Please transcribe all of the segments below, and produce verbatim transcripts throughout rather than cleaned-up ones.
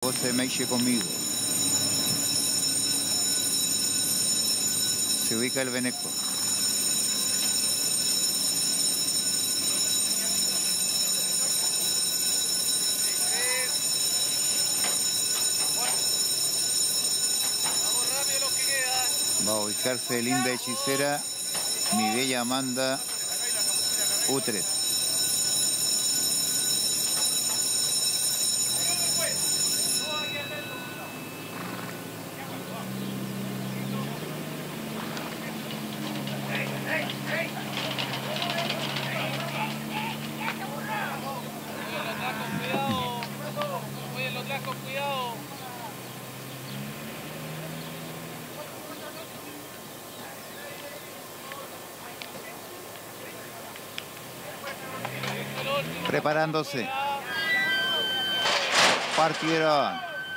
vos se me eche conmigo. Se ubica el Beneco. Va a ubicarse Linda Hechicera, mi bella Amanda Utrecht. Preparándose. Partieron.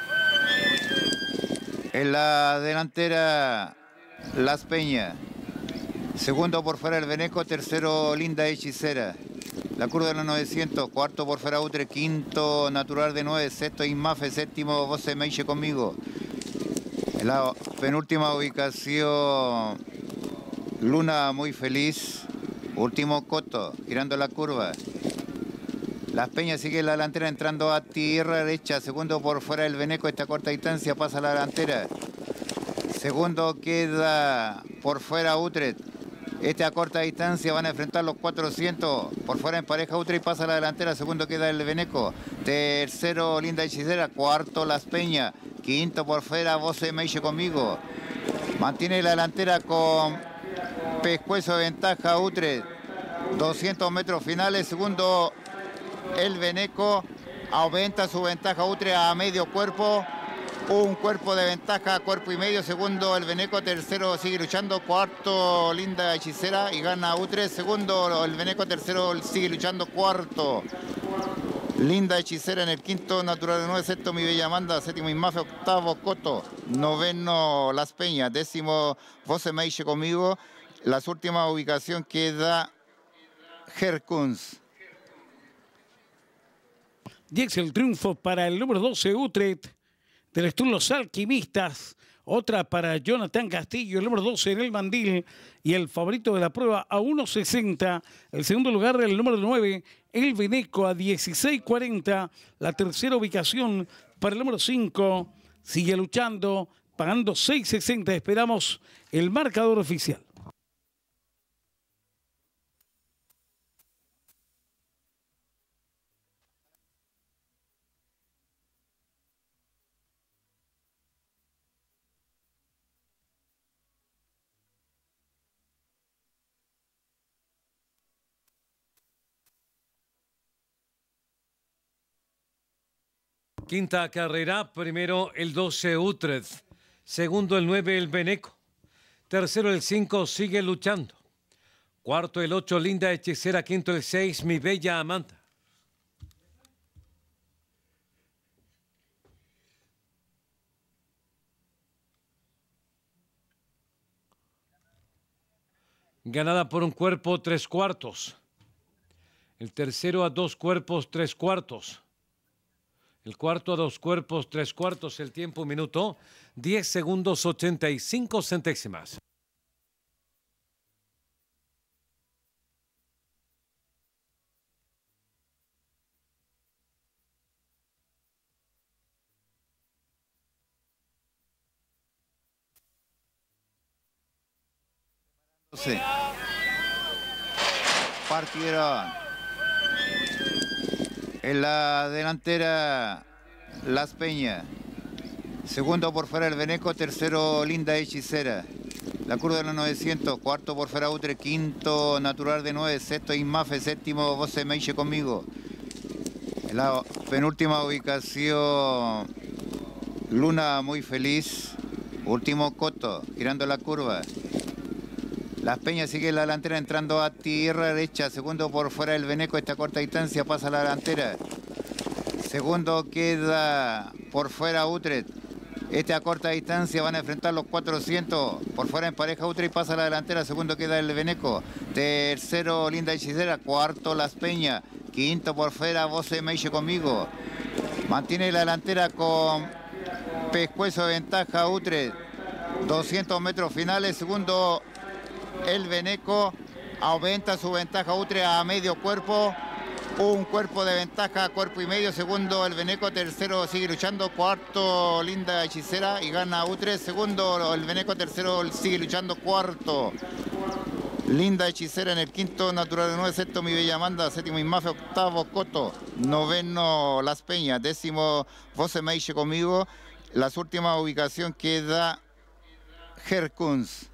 En la delantera Las Peñas. Segundo por fuera el Beneco, tercero Linda Hechicera. La curva de los novecientos, cuarto por fuera Utrecht, quinto Natural de nueve, sexto Inmafe, séptimo Vos se me eche conmigo. En la penúltima ubicación Luna Muy Feliz. Último Coto, girando la curva. Las Peñas sigue en la delantera entrando a tierra derecha. Segundo por fuera el Beneco. Esta corta distancia pasa a la delantera. Segundo queda por fuera Utrecht. Esta corta distancia van a enfrentar los cuatrocientos. Por fuera en pareja Utrecht pasa a la delantera. Segundo queda el Beneco. Tercero Linda Hechicera. Cuarto Las Peñas. Quinto por fuera Vos se me eche conmigo. Mantiene la delantera con pescuezo de ventaja Utrecht. doscientos metros finales. Segundo el Beneco, aumenta su ventaja Utrecht a medio cuerpo, un cuerpo de ventaja, cuerpo y medio. Segundo el Beneco, tercero sigue luchando, cuarto Linda Hechicera y gana Utrecht. Segundo el Beneco, tercero sigue luchando, cuarto Linda Hechicera en el quinto Natural de nueve, sexto Mi Bella Amanda, séptimo Inmafe, octavo Coto, noveno Las Peñas, décimo Vos se me eche conmigo. Las últimas ubicación queda Herkuns. Y es el triunfo para el número doce Utrecht del Stur Los Alquimistas. Otra para Jonathan Castillo, el número doce en el Mandil. Y el favorito de la prueba a uno sesenta. El segundo lugar el número nueve, el Beneco a dieciséis cuarenta. La tercera ubicación para el número cinco. Sigue luchando, pagando seis sesenta. Esperamos el marcador oficial. Quinta carrera, primero el doce Utrecht, segundo el nueve el Beneco, tercero el cinco sigue luchando, cuarto el ocho Linda Hechicera, quinto el seis Mi Bella Amanda. Ganada por un cuerpo, tres cuartos. El tercero a dos cuerpos, tres cuartos. El cuarto a dos cuerpos, tres cuartos. El tiempo, minuto, diez segundos, ochenta y cinco centésimas. Sí. Partieron. En la delantera Las Peñas. Segundo por fuera el Beneco, tercero Linda Hechicera. La curva de los novecientos, cuarto por fuera Utrecht, quinto Natural de nueve, sexto Inmafe, séptimo Vos se me eche conmigo. En la penúltima ubicación Luna Muy Feliz. Último Coto, girando la curva. Las Peñas sigue en la delantera entrando a tierra derecha. Segundo por fuera el Beneco. Esta corta distancia pasa a la delantera. Segundo queda por fuera Utrecht. Esta corta distancia van a enfrentar los cuatrocientos. Por fuera en pareja Utrecht pasa a la delantera. Segundo queda el Beneco. Tercero Linda Hechicera. Cuarto Las Peñas. Quinto por fuera Vos se me eche conmigo. Mantiene la delantera con pescuezo de ventaja Utrecht. doscientos metros finales. Segundo el Beneco. Aumenta su ventaja Utrecht a medio cuerpo. Un cuerpo de ventaja, cuerpo y medio. Segundo el Beneco. Tercero sigue luchando. Cuarto Linda Hechicera y gana Utrecht. Segundo el Beneco. Tercero sigue luchando. Cuarto Linda Hechicera en el quinto. Natural de nueve. Sexto Mi Bella Amanda. Séptimo Inmafe. Octavo Coto. Noveno Las Peñas. Décimo Vos Meiche conmigo. La última ubicación queda Herkuns.